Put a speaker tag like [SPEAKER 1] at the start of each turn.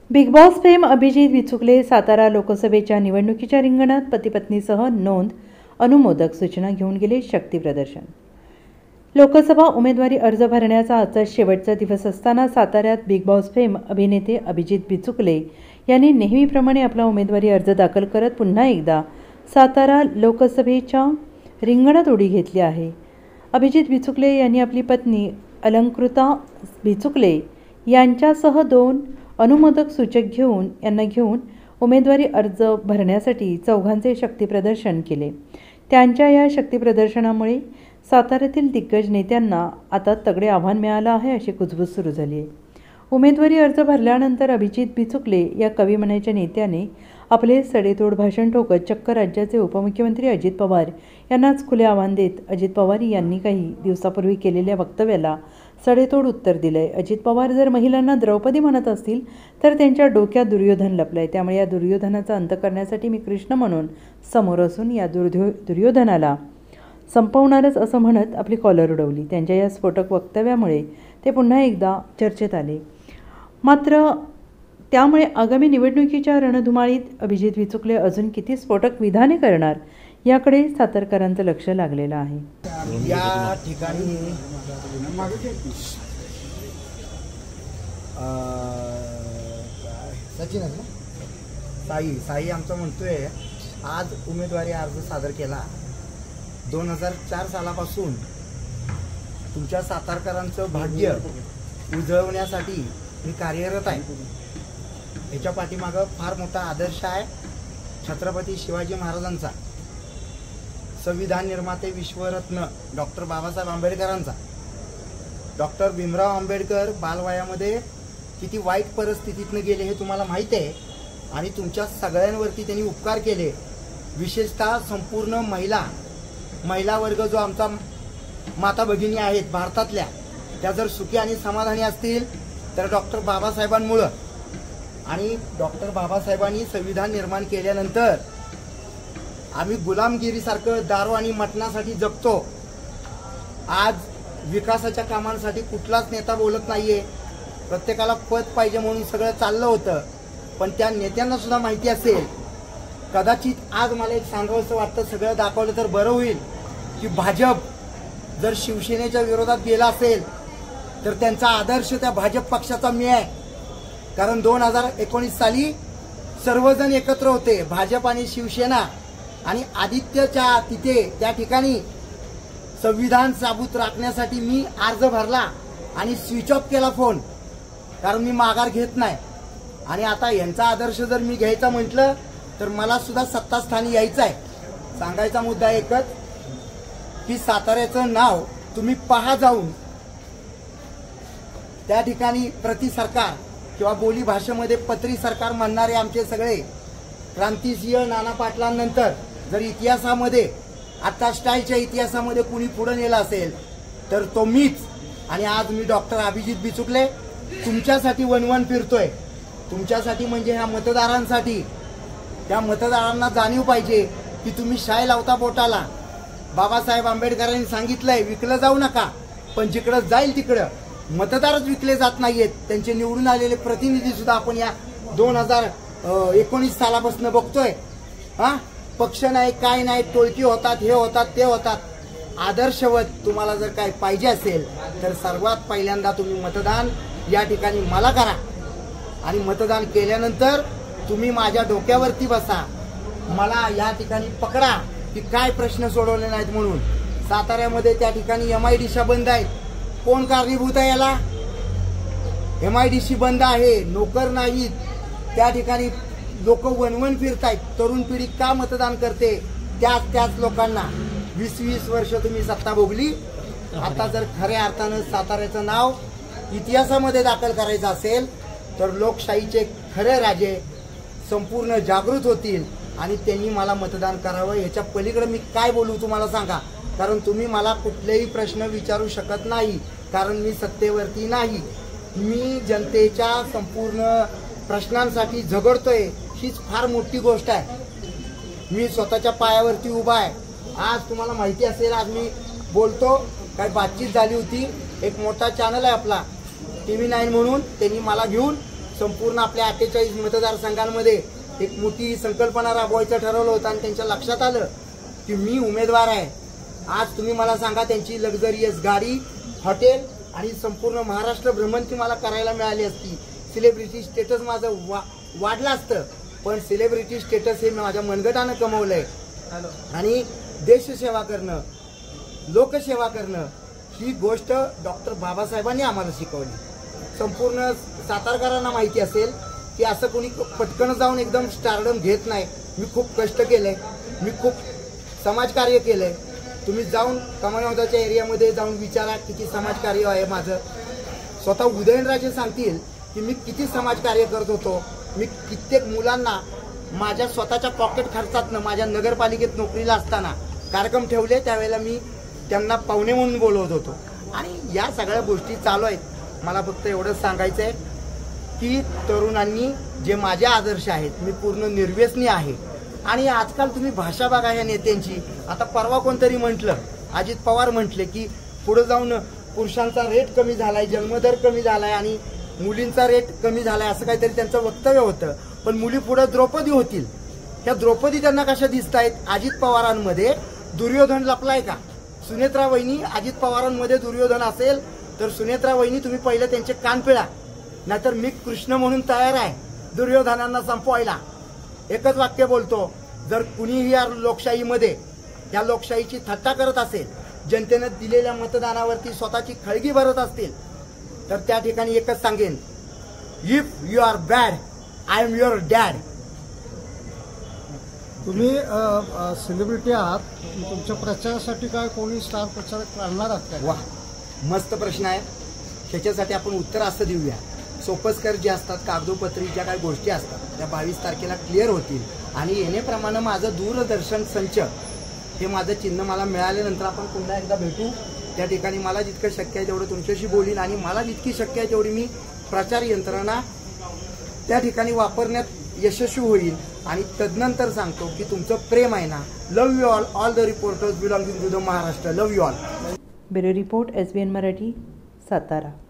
[SPEAKER 1] Big Boss fame Abhijit Bichukale Satara लोकसभेच्या निवडणुकीच्या रिंगणात पती-पत्नीसह नोंद अनुमोदक सूचना घेऊन गेले शक्ती प्रदर्शन। लोकसभा उमेदवारी अर्ज भरण्याचा आजचा शेवटचा दिवस असताना साताऱ्यात बिग बॉस फेम अभिनेते अभिजित बिचुकले यांनी नेहमीप्रमाणे आपला उमेदवारी अर्ज दाखल करत पुन्हा एकदा सातारा लोकसभेच्या रिंगणात उडी घेतली आहे। अभिजित बिचुकले यांनी आपली पत्नी अलंकृता बिचुकले यांच्यासह 2 अनुमोदक सूचक घेऊन उमेदवारी अर्ज भरण्यासाठी चौघांचे शक्ती प्रदर्शन केले। त्यांच्या या शक्ती प्रदर्शनामुळे साताऱ्यातील दिग्गज नेत्यांना आता तगडे आव्हान मिळालं आहे अशी कुजबूज सुरू झाली आहे। उमेदवारी अर्ज भरल्यानंतर अभिजित बिचुकले या कविमनाच्या नेत्याने आपले सडेतोड भाषण ठोकत चक्क राज्याचे उपमुख्यमंत्री अजित पवार यांनाच खुले आव्हान देत अजित पवार यांनी काही दिवसापूर्वी केलेल्या वक्तव्याला सडेतोड उत्तर दिलंय। अजित पवार जर महिलांना द्रौपदी म्हणत असतील तर त्यांच्या डोक्यात दुर्योधन लपलाय, त्यामुळे या दुर्योधनाचा अंत करण्यासाठी मी कृष्ण म्हणून समोर असून या दुर्योधनाला संपवणारच असं म्हणत आपली कॉलर उडवली। त्यांच्या या स्फोटक वक्तव्यामुळे ते पुन्हा एकदा चर्चेत आले। मात्र त्यामुळे आगामी निवडणुकीच्या रणधुमाळीत अभिजित बिचुकले अजून किती स्फोटक विधाने करणार याकडे सातारकरांचं लक्ष लागलेलं आहे।
[SPEAKER 2] या ठिकाणी सचिन साई आमचा म्हणतोय आज उमेदवारी अर्ज सादर केला। 2004 सालापासून तुमच्या सातारकरांचं भाग्य उजळवण्यासाठी मी कार्यरत आहे। याच्या पाठीमागं फार मोठा आदर्श आहे छत्रपती शिवाजी महाराजांचा, संविधान निर्माते विश्वरत्न डॉक्टर बाबासाहेब आंबेडकरांचा। डॉक्टर भीमराव आंबेडकर बालवयामध्ये किती वाईट परिस्थितीतून गेले हे तुम्हाला माहिती आहे आणि तुमच्या सगळ्यांवरती त्यांनी उपकार केले। विशेषतः संपूर्ण महिला वर्ग जो आमचा माता भगिनी आहेत भारतातल्या, त्या जर सुखी आणि समाधानी असतील तर डॉक्टर बाबासाहेबांमुळं। आणि डॉक्टर बाबासाहेबांनी संविधान निर्माण केल्यानंतर आम्ही गुलामगिरीसारखं दारू आणि मटणासाठी जगतो। आज विकासाच्या कामांसाठी कुठलाच नेता बोलत नाहीये, प्रत्येकाला पद पाहिजे म्हणून सगळं चाललं होतं। पण त्या नेत्यांना सुद्धा माहिती असेल, कदाचित आज मला एक सांगावंसं वाटतं, सगळं दाखवलं तर बरं होईल की भाजप जर शिवसेनेच्या विरोधात गेला असेल तर त्यांचा आदर्श त्या भाजप पक्षाचा मी आहे। कारण 2019 साली सर्वजण एकत्र होते, भाजप आणि शिवसेना, आणि आदित्यच्या त्या ठिकाणी संविधान साबूत राखण्यासाठी मी अर्ज भरला आणि स्विच ऑफ केला फोन, कारण मी माघार घेत नाही। आणि आता यांचा आदर्श जर मी घ्यायचा म्हटलं तर मला सुद्धा सत्तास्थानी यायचं आहे। सांगायचा मुद्दा एकच की साताऱ्याचं नाव तुम्ही पहा जाऊन, त्या ठिकाणी प्रति सरकार किंवा बोली भाषेमध्ये पत्री सरकार म्हणणारे आमचे सगळे क्रांतिसिंह नाना पाटलांनंतर जर इतिहासामध्ये आता स्टाईलच्या इतिहासामध्ये कुणी पुढे नेलं असेल तर तो मीच। आणि आज मी डॉक्टर अभिजित बिचुकले तुमच्यासाठी वनवन फिरतोय, तुमच्यासाठी म्हणजे ह्या मतदारांसाठी। त्या मतदारांना जाणीव पाहिजे की तुम्ही शाय लावता बोटाला। बाबासाहेब आंबेडकरांनी सांगितलंय विकलं जाऊ नका, पण जिकडं जाईल तिकडं मतदारच विकले जात नाहीयेत। त्यांचे निवडून आलेले प्रतिनिधी सुद्धा आपण या 2019 सालापासून बघतोय। पक्ष नाही काय नाही, टोळकी होतात, हे होतात ते होतात। आदर्शवत तुम्हाला जर काय पाहिजे असेल तर सर्वात पहिल्यांदा तुम्ही मतदान या ठिकाणी मला करा आणि मतदान केल्यानंतर तुम्ही माझ्या डोक्यावरती बसा, मला या ठिकाणी पकडा की काय प्रश्न सोडवले नाहीत म्हणून। साताऱ्यामध्ये त्या ठिकाणी MIDC बंद आहेत, कोण कारणीभूत आहे याला? MIDC बंद आहे, नोकर नाहीत, त्या ठिकाणी लोक वनवन फिरतायत। तरुण पिढी का मतदान करते? त्याच लोकांना 20 वर्ष तुम्ही सत्ता भोगली। आता जर खऱ्या अर्थानं साताऱ्याचं नाव इतिहासामध्ये दाखल करायचं असेल तर लोकशाहीचे खरे राजे संपूर्ण जागृत होतील आणि त्यांनी मला मतदान करावं। ह्याच्या पलीकडे मी काय बोलू तुम्हाला सांगा, कारण तुम्ही मला कुठलेही प्रश्न विचारू शकत नाही, कारण मी सत्तेवरती नाही। मी जनतेच्या संपूर्ण प्रश्नांसाठी झगडतोय, हीच फार मोठी गोष्ट आहे। मी स्वतःच्या पायावरती उभा आहे। आज तुम्हाला माहिती असेल, आज मी बोलतो, काय बातचीत झाली होती, एक मोठा चॅनल आहे आपला TV9 म्हणून, त्यांनी मला घेऊन संपूर्ण आपल्या 48 मतदारसंघांमध्ये एक मोठी संकल्पना राबवायचं ठरवलं होतं आणि त्यांच्या लक्षात आलं की मी उमेदवार आहे. आज तुम्ही मला सांगा, त्यांची लक्झरियस गाडी, हॉटेल आणि संपूर्ण महाराष्ट्र भ्रमंती मला करायला मिळाली असती. सेलिब्रिटी स्टेटस माझं वाढलं असतं, पण सेलिब्रिटी स्टेटस हे माझ्या मनगटानं कमवलंय. आणि देशसेवा करणं, लोकसेवा करणं ही गोष्ट डॉक्टर बाबासाहेबांनी आम्हाला शिकवली. संपूर्ण सातारकरांना माहिती असेल की असं कोणी पटकन जाऊन एकदम स्टारडम घेत नाही. मी खूप कष्ट केलंय, मी खूप समाजकार्य केलंय. तुम्ही जाऊन कमळवंताच्या एरियामध्ये जाऊन विचारा किती समाजकार्य आहे माझं. स्वतः उदयनराजे सांगतील की मी किती समाजकार्य करत होतो. मी कित्येक मुलांना माझ्या स्वतःच्या पॉकेट खर्चातनं माझ्या नगरपालिकेत नोकरीला असताना कार्यक्रम ठेवले, त्यावेळेला मी त्यांना पाहुणे म्हणून बोलवत होतो. आणि या सगळ्या गोष्टी चालू आहेत. मला फक्त एवढंच सांगायचं आहे की तरुणांनी जे माझे आदर्श आहेत, मी पूर्ण निर्व्यसनी आहे. आणि आजकाल तुम्ही भाषा बघा या नेत्यांची. आता परवा कोणतरी म्हटलं, अजित पवार म्हटले की पुढे जाऊन पुरुषांचा रेट कमी झालाय, जन्मदर कमी झालाय आणि मुलींचा रेट कमी झालाय, असं काहीतरी त्यांचं वक्तव्य होतं. पण मुली पुढे द्रौपदी होतील. त्या द्रौपदी त्यांना कशा दिसत आहेत? अजित पवारांमध्ये दुर्योधन लपलाय का? सुनेत्रा वहिनी अजित पवारांमध्ये दुर्योधन असेल तर सुनेत्रा वहिनी तुम्ही पहिलं त्यांचे कान पिळा, नाहीतर मी कृष्ण म्हणून तयार आहे दुर्योधनांना संपवायला. एकच वाक्य बोलतो, जर कुणीही या लोकशाहीमध्ये या लोकशाहीची थट्टा करत असेल, जनतेने दिलेल्या मतदानावरती स्वतःची खळगी भरत असतील, तर त्या ठिकाणी एकच सांगेन, if you are bad I am your dad.
[SPEAKER 3] तुम्ही सेलिब्रिटी आहात, तुमच्या प्रचारासाठी काय कोणी स्टार प्रचारक आणणार आहात का?
[SPEAKER 2] वा, मस्त प्रश्न आहे. त्याच्यासाठी आपण उत्तर असं देऊया. सोपस्कर जे असतात, कागदोपत्री ज्या काही गोष्टी असतात त्या 22 तारखेला क्लिअर होतील. आणि येण्याप्रमाणे माझं दूरदर्शन संच हे माझं चिन्ह मला मिळाल्यानंतर आपण पुन्हा एकदा भेटू. त्या ठिकाणी मला जितकं शक्य आहे तेवढं तुमच्याशी बोलीन आणि मला जितकी शक्य आहे तेवढी मी प्रचार यंत्रणा त्या ठिकाणी वापरण्यात यशस्वी होईल. आणि तदनंतर सांगतो की तुमचं प्रेम आहे ना. Love you all the reporters belonging to the Maharashtra. Love you all.
[SPEAKER 1] Bureau report SBN Marathi, Satara.